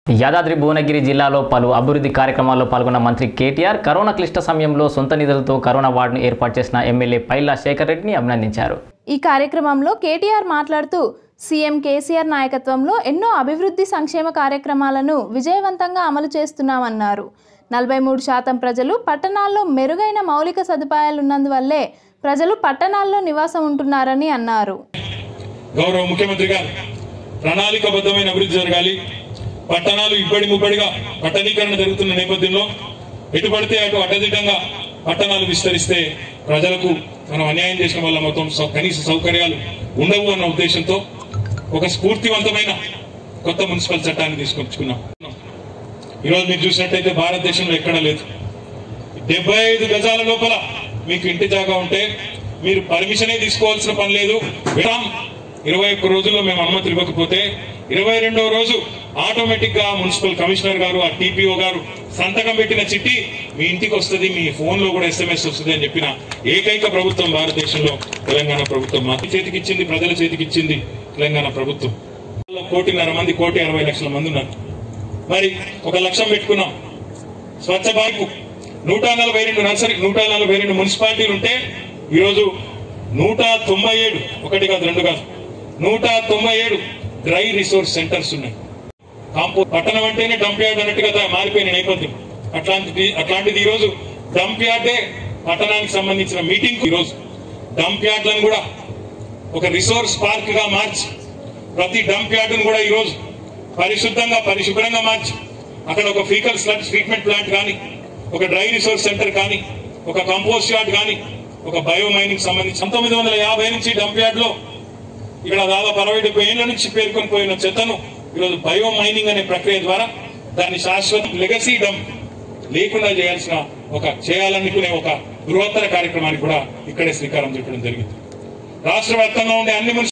యాదాద్రి భువనగిరి జిల్లాలో పలు అభివృద్ధి కార్యక్రమాల్లో పాల్గొన్న మంత్రి కేటీఆర్ కరోనా క్లిష్ట సమయంలో సొంత నిధులతో కరోనా వార్డును ఏర్పాటు చేసిన ఎమ్మెల్యే పైలా శేఖర్ రెడ్డిని అభినందించారు. ఈ కార్యక్రమంలో కేటీఆర్ మాట్లాడుతూ సీఎం కేసీఆర్ నాయకత్వంలో ఎన్నో అభివృద్ధి సంక్షేమ కార్యక్రమాలను విజయవంతంగా అమలు చేస్తున్నామన్నారు. 43% ప్రజలు పట్టణాల్లో మెరుగైన మౌలిక సదుపాయాలు ఉన్నందువల్లే ప్రజలు పట్టణాల్లో నివాసం ఉంటున్నారని అన్నారు. గౌరవ ముఖ్యమంత్రి గారు ప్రణాళికాబద్ధమైన అభివృద్ధి జరగాలి. పట్టణాలు ఇబ్బడి ముబ్బడిగా పట్టణీకరణ జరుగుతున్న నేపథ్యంలో ఎటు పడితే అటు అడ్డదిడ్డంగా పట్టణాలు విస్తరిస్తే ప్రజలకు మనం అన్యాయం చేసిన వల్ల మొత్తం కనీస సౌకర్యాలు ఉండవు అన్న ఉద్దేశంతో ఒక స్ఫూర్తివంతమైన కొత్త మున్సిపల్ చట్టాన్ని తీసుకొచ్చుకున్నాం. ఈరోజు మీరు చూసినట్టయితే భారతదేశంలో ఎక్కడా లేదు. 75 గజాల లోపల మీకు ఇంటి జాగా ఉంటే మీరు పర్మిషనే తీసుకోవాల్సిన పని లేదు. 21 రోజుల్లో మేము అనుమతులు ఇవ్వకపోతే 22వ రోజు ఆటోమేటిక్ గా మున్సిపల్ కమిషనర్ గారు ఆ టీపీఓ గారు సంతకం పెట్టిన చిట్టి మీ ఇంటికి వస్తుంది, మీ ఫోన్ లో కూడా SMS వస్తుంది అని చెప్పిన ఏకైక ప్రభుత్వం భారతదేశంలో తెలంగాణ ప్రభుత్వం. మా చేతికి ఇచ్చింది, ప్రజల చేతికి ఇచ్చింది తెలంగాణ ప్రభుత్వం. 1.5 మంది 1,60,00,000 మంది ఉన్నారు. మరి 1 లక్షం పెట్టుకున్నాం. స్వచ్ఛ భారత్ 142 నర్సరీ 142 మున్సిపాలిటీలు ఉంటే ఈరోజు 197 ఒకటి కాదు రెండు కాదు 197 డ్రై రిసోర్స్ సెంటర్స్ ఉన్నాయి. పట్టణం అంటేనే డంప్ యార్డ్ అన్నట్టుగా మారిపోయిన నేపథ్యం. అట్లాంటిది ఈరోజు డంప్ యార్డే పట్టణానికి సంబంధించిన మీటింగ్. ఈరోజు డంప్ యార్డ్లను కూడా ఒక రిసోర్స్ పార్క్ గా మార్చి ప్రతి డంప్ యార్డును కూడా ఈరోజు పరిశుభ్రంగా మార్చి అక్కడ ఒక ఫీకల్ స్లడ్జ్ ట్రీట్మెంట్ ప్లాంట్ కానీ, ఒక డ్రై రిసోర్స్ సెంటర్ కానీ, ఒక కంపోస్ట్ యార్డ్ కానీ, ఒక బయో మైనింగ్ సంబంధించి 1950 నుంచి డంప్ యార్డ్ లో ఇక్కడ దాదాపు 60-70 ఏళ్ల నుంచి పేర్కొని పోయిన చెత్తను ఈరోజు బయో మైనింగ్ అనే ప్రక్రియ ద్వారా దాన్ని శాశ్వత లెగసీ డంప్ లేకుండా చేయాలనుకునే ఒక బృహత్తర కార్యక్రమానికి కూడా ఇక్కడే శ్రీకారం చుట్టడం జరిగింది. రాష్ట్ర వ్యాప్తంగా ఉండే అన్ని